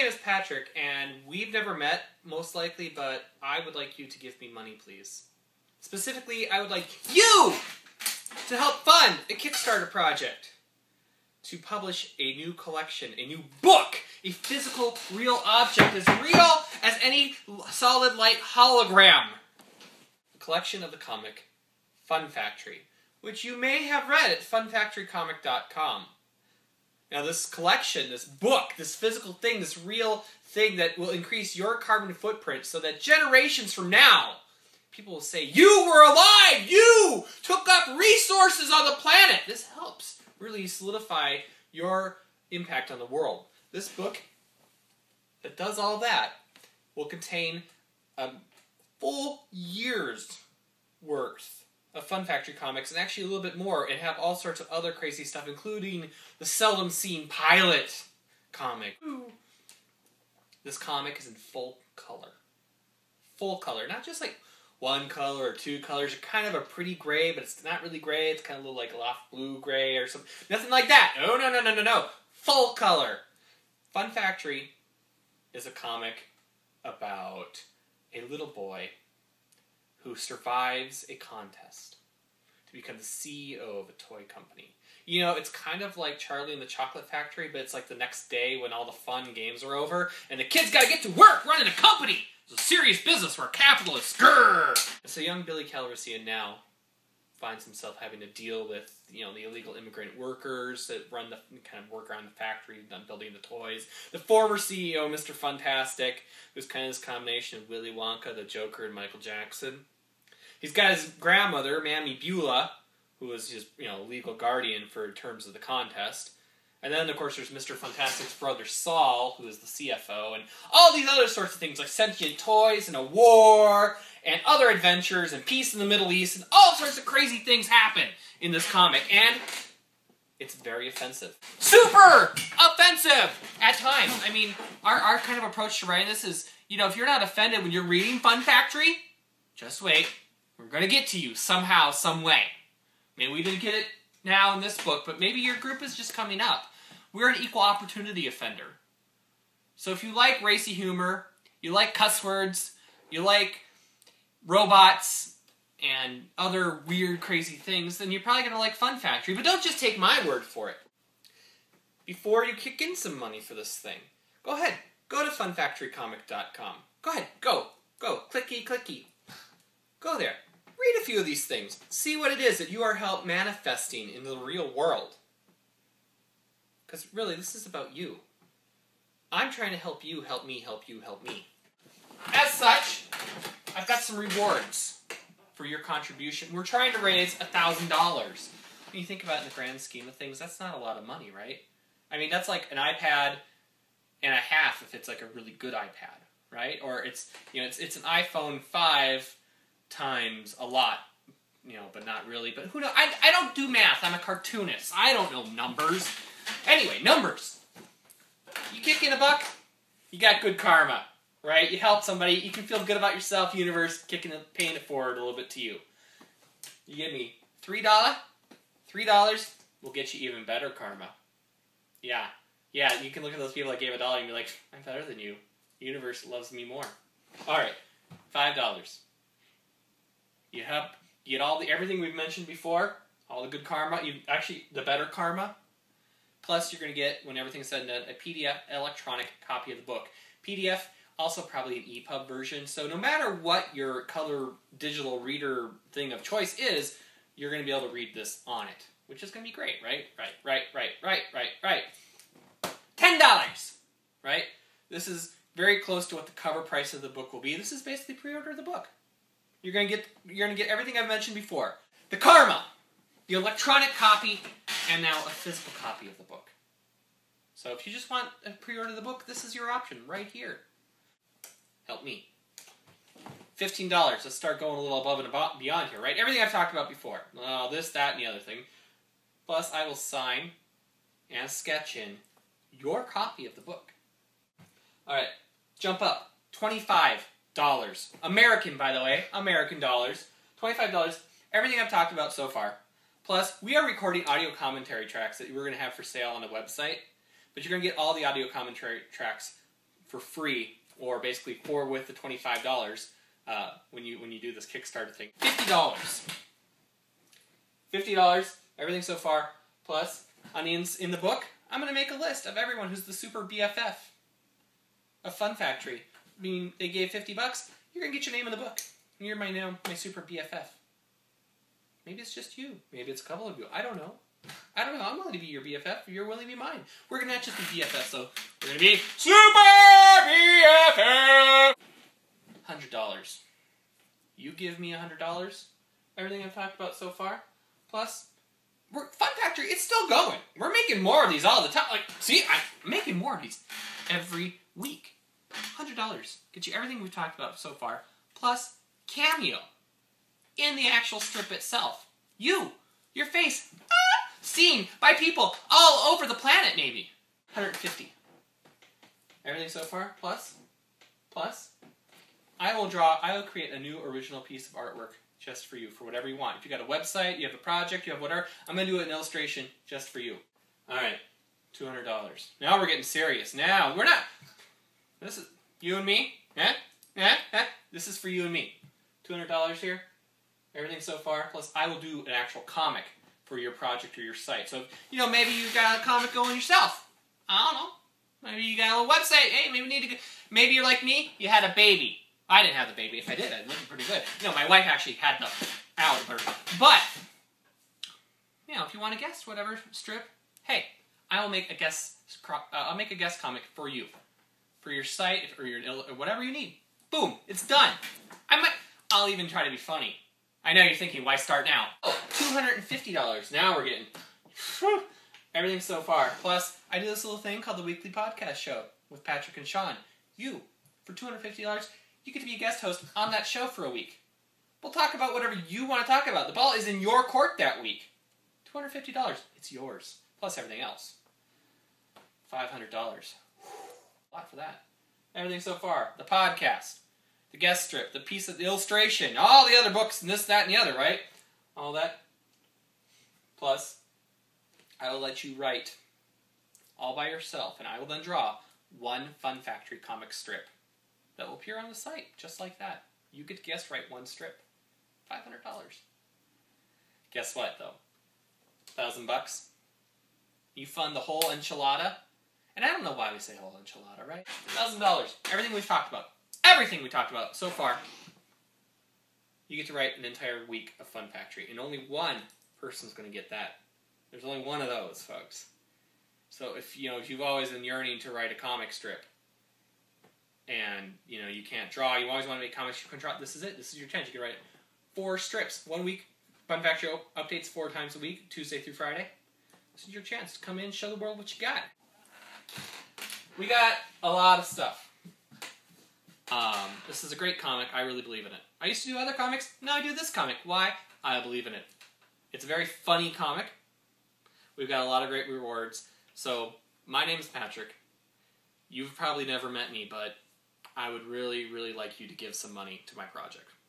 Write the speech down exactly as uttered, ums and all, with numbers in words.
name is Patrick, and we've never met, most likely, but I would like you to give me money, please. Specifically, I would like you to help fund a Kickstarter project to publish a new collection, a new book, a physical, real object, as real as any solid light hologram. A collection of the comic Fun Factory, which you may have read at fun factory comic dot com. Now this collection, this book, this physical thing, this real thing that will increase your carbon footprint so that generations from now, people will say, you were alive! You took up resources on the planet! This helps really solidify your impact on the world. This book that does all that will contain a full year's worth of Fun Factory comics, and actually a little bit more, and have all sorts of other crazy stuff, including the seldom seen pilot comic. Ooh. This comic is in full color. Full color. Not just like one color or two colors. You're kind of a pretty gray, but it's not really gray. It's kind of a little like loft blue gray or something. Nothing like that. No, no, no, no, no, no. Full color. Fun Factory is a comic about a little boy who survives a contest to become the C E O of a toy company. You know, it's kind of like Charlie and the Chocolate Factory, but it's like the next day when all the fun games are over, and the kids gotta get to work running a company! It's a serious business where capitalists, grrr! So young Billy Calrissian now finds himself having to deal with, you know, the illegal immigrant workers that run the, kind of work around the factory, done building the toys. The former C E O, Mister Fantastic, who's kind of this combination of Willy Wonka, the Joker, and Michael Jackson. He's got his grandmother, Mammy Beulah, who was his, you know, legal guardian for terms of the contest. And then, of course, there's Mister Fantastic's brother Saul, who is the C F O, and all these other sorts of things, like sentient toys, and a war, and other adventures, and peace in the Middle East, and all sorts of crazy things happen in this comic, and it's very offensive. Super offensive at times. I mean, our, our kind of approach to writing this is, you know, if you're not offended when you're reading Fun Factory, just wait. We're going to get to you somehow, some way. Maybe we didn't get it now in this book, but maybe your group is just coming up. We're an equal opportunity offender. So if you like racy humor, you like cuss words, you like robots, and other weird, crazy things, then you're probably going to like Fun Factory. But don't just take my word for it. Before you kick in some money for this thing, go ahead. Go to fun factory comic dot com. Go ahead. Go. Go. Clicky, clicky. Go there. Read a few of these things. See what it is that you are help manifesting in the real world. Because really, this is about you. I'm trying to help you, help me, help you, help me. As such, I've got some rewards for your contribution. We're trying to raise a thousand dollars. When you think about it in the grand scheme of things, that's not a lot of money, right? I mean, that's like an iPad and a half if it's like a really good iPad, right? Or it's, you know, it's it's an iPhone five times a lot, you know, but not really. But who knows? I, I don't do math. I'm a cartoonist. I don't know numbers. Anyway, numbers. You kick in a buck, you got good karma, right? You help somebody, you can feel good about yourself, universe, kicking it, paying it forward a little bit to you. You give me three dollars, three dollars will get you even better karma. Yeah. Yeah, you can look at those people that gave a dollar and be like, I'm better than you. The universe loves me more. Alright, five dollars. You help get all the everything we've mentioned before, all the good karma, you actually the better karma. Plus you're gonna get, when everything's said and done, a P D F electronic copy of the book. P D F, also probably an E P U B version, so no matter what your color digital reader thing of choice is, you're gonna be able to read this on it. Which is gonna be great, right? Right, right, right, right, right, right. Ten dollars! Right? This is very close to what the cover price of the book will be. This is basically pre-order the book. You're gonna get you're gonna get everything I've mentioned before. The karma, the electronic copy, and now a physical copy of the book. So if you just want to pre-order the book, this is your option right here. Help me. Fifteen dollars. Let's start going a little above and beyond here, right? Everything I've talked about before. Uh, this, that, and the other thing. Plus, I will sign and sketch in your copy of the book. All right, jump up. Twenty-five dollars. American, by the way. American dollars. Twenty-five dollars. Everything I've talked about so far. Plus, we are recording audio commentary tracks that we're going to have for sale on the website. But you're going to get all the audio commentary tracks for free, or basically four with the twenty-five dollars uh, when you when you do this Kickstarter thing. fifty dollars. fifty dollars, everything so far, plus on the ins in the book, I'm going to make a list of everyone who's the super B F F of Fun Factory. I mean, they gave fifty bucks, you're going to get your name in the book. You're my now my super B F F. Maybe it's just you. Maybe it's a couple of you. I don't know. I don't know. I'm willing to be your B F F. You're willing to be mine. We're going to not just be B F Fs, though. We're going to be super B F F! one hundred dollars. You give me one hundred dollars. Everything I've talked about so far. Plus, we're, Fun Factory, it's still going. We're making more of these all the time. Like, see, I'm making more of these every week. one hundred dollars. Get you everything we've talked about so far. Plus, cameo in the actual strip itself. You, your face, ah, seen by people all over the planet, maybe. one hundred fifty. Everything so far, plus, plus, I will draw, I will create a new original piece of artwork just for you, for whatever you want. If you got a website, you have a project, you have whatever, I'm going to do an illustration just for you. Alright, two hundred dollars. Now we're getting serious. Now, we're not, this is, you and me, eh? Eh? Eh? This is for you and me. two hundred dollars here. Everything so far. Plus, I will do an actual comic for your project or your site. So, you know, maybe you got a comic going yourself. I don't know. Maybe you got a little website. Hey, maybe we need to go. Maybe you're like me. You had a baby. I didn't have the baby. If I did, I'd look pretty good. No, my wife actually had the out of her. But, you know, if you want to guess whatever strip, hey, I will make a guest. Uh, I'll make a guest comic for you, for your site or your or whatever you need. Boom, it's done. I might. I'll even try to be funny. I know you're thinking, why start now? Oh, two hundred fifty dollars. Now we're getting whew, everything so far. Plus, I do this little thing called the Weekly Podcast Show with Patrick and Sean. You, for two hundred fifty dollars, you get to be a guest host on that show for a week. We'll talk about whatever you want to talk about. The ball is in your court that week. two hundred fifty dollars. It's yours. Plus everything else. five hundred dollars. A lot for that. Everything so far. The podcast. The guest strip, the piece of the illustration, all the other books, and this, that, and the other, right? All that. Plus, I will let you write all by yourself, and I will then draw one Fun Factory comic strip that will appear on the site, just like that. You get to guest write one strip. five hundred dollars. Guess what, though? Thousand bucks. You fund the whole enchilada. And I don't know why we say whole enchilada, right? Thousand dollars. Everything we've talked about. Everything we talked about so far, you get to write an entire week of Fun Factory, and only one person's going to get that. There's only one of those, folks. So if you know if you've always been yearning to write a comic strip, and you know you can't draw, you always want to make comics, you can draw. This is it. This is your chance. You can write four strips, one week. Fun Factory updates four times a week, Tuesday through Friday. This is your chance to come in, show the world what you got. We got a lot of stuff. Um, this is a great comic. I really believe in it. I used to do other comics. Now I do this comic. Why? I believe in it. It's a very funny comic. We've got a lot of great rewards. So, my name is Patrick. You've probably never met me, but I would really, really like you to give some money to my project.